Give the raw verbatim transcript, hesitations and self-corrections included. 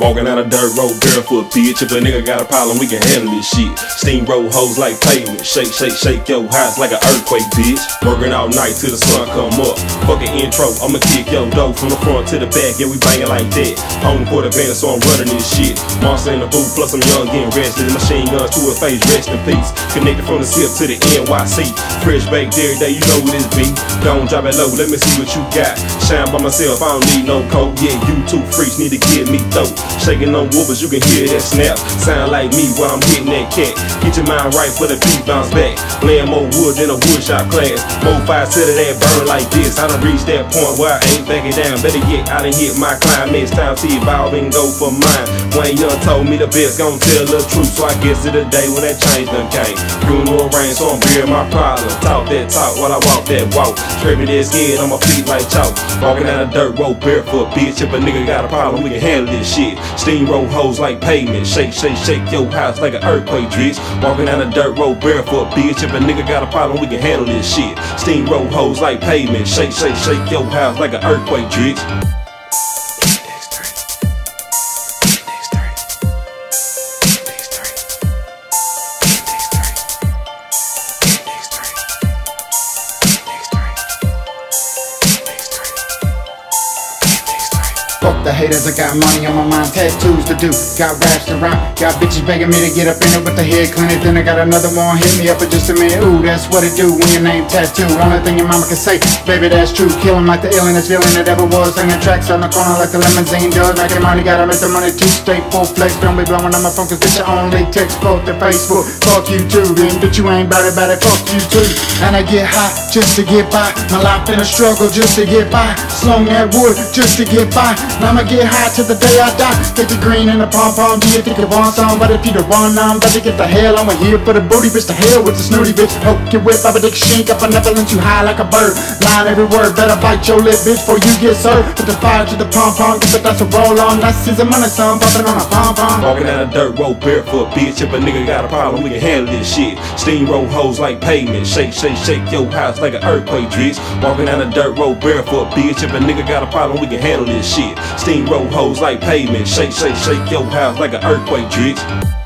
Walking down a dirt road barefoot, bitch. If a nigga got a problem, we can handle this shit. Steamroll hoes like pavement. Shake, shake, shake your house like an earthquake, bitch. Working all night till the sun come up. Fucking intro, I'ma kick your dough from the front to the back. Yeah, we banging like that. On the quarter van, so I'm running this shit. Monster in the booth, plus I'm young, getting rested. Machine guns to her face, rest in peace. Connected from the slip to the N Y C. Fresh baked every day, you know what this be. Don't drop it low, let me see what you got. Shine by myself, I don't need no coat. Yeah, you two freaks need to give me dope. Shaking on woofers, you can hear that snap. Sound like me while I'm hitting that cat. Get your mind right for the beat bounce back. Laying more wood than a woodshop class. More fire to that burn like this. I done reached that point where I ain't backing down. Better yet, I done hit my climax. Time to evolve and go for mine. Wayne Young told me the best gon' tell the truth. So I guess it the day when that change done came. Funeral rain, so I'm bearing my problem. Talk that talk while I walk that walk. Scraping that skin on my feet like chalk. Walking down a dirt road barefoot, bitch. If a nigga got a problem, we can handle this shit. Steamroll hoes like pavement. Shake, shake, shake your house like an earthquake, bitch. Walking down a dirt road barefoot, bitch. If a nigga got a problem, we can handle this shit. Steamroll hoes like pavement. Shake, shake, shake your house like an earthquake, bitch. Fuck the haters, I got money on my mind, tattoos to do, got raps to rhyme, got bitches begging me to get up in it with the head clinic. Then I got another one, hit me up for just a minute. Ooh, that's what it do when your name tattoo. Only thing your mama can say, baby, that's true. Killing like the illest villain that ever was. Singing tracks on the corner like the limousine does. Making money, gotta make the money too. Stay full flex, don't be blowing on my phone, cause bitch, I only text. Fuck the Facebook, fuck you too. Then bitch, you ain't bout it, bout it, fuck you too. And I get high just to get by. My life in a struggle just to get by. Slung that wood just to get by. Now I'ma get high till the day I die. Get the green and the pom-pom, do you think it wants on? But if you the one, I'm about to get the hell. I'm here for the booty, bitch, the hell with the snooty bitch. Poke your whip, I'm a dick shink up, I never let you high like a bird. Line every word, better bite your lip, bitch, before you get served. Put the fire to the pom-pom, get the dust to roll on. That's season money, son, bumping on a pom-pom. Walking down a dirt road barefoot, bitch. If a nigga got a problem, we can handle this shit. Steamroll hoes like pavement. Shake, shake, shake your house like an earthquake, bitch. Walking down a dirt road barefoot, bitch. If a nigga got a problem, we can handle this shit. Steamroll hoes like pavement. Shake, shake, shake your house like an earthquake, bitch.